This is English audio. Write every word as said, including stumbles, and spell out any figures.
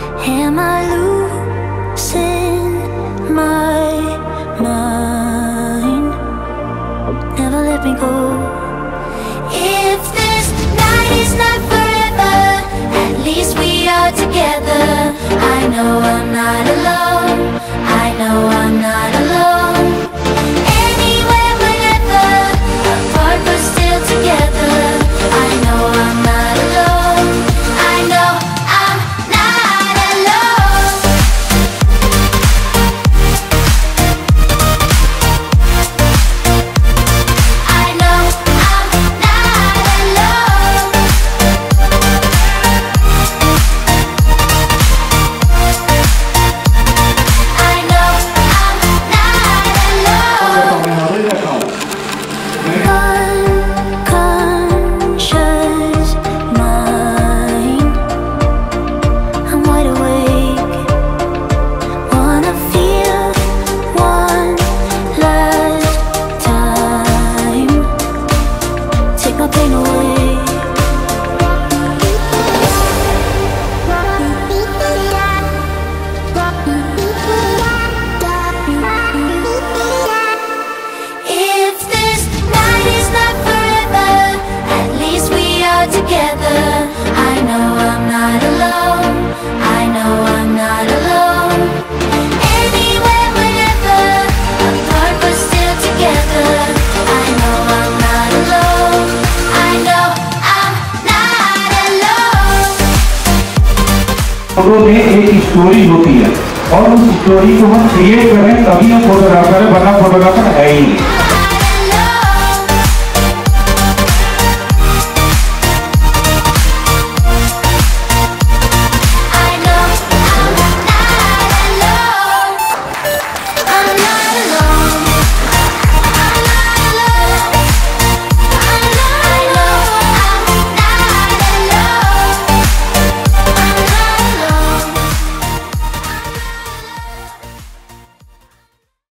Am I losing my mind? Never let me go. If this night is not forever, at least we are together. I know I'm not alone. I know I'm not alone. Anywhere, whenever, apart but still together. I know I'm not alone. I know I'm not alone. I know I'm not alone. I know I'm not alone. Unconscious mind, I'm wide awake. Wanna feel one last time. Take my pain away. If this night is not forever, at least we are together. I know I'm not alone. I know I'm not alone. Anywhere, whenever, apart but still together. I know I'm not alone. I know I'm not alone. Photo में एक story होती है और उस story को हम create करें तभी हम फोटोग्राफर है, वरना फोटोग्राफर है ही नहीं।